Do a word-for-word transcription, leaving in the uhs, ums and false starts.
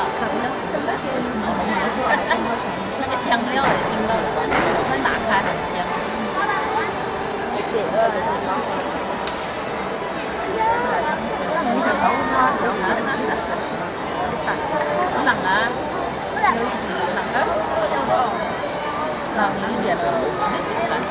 那个香料也听到了，再打开很香。解饿了。冷啊！冷的，冷一点的，那简单。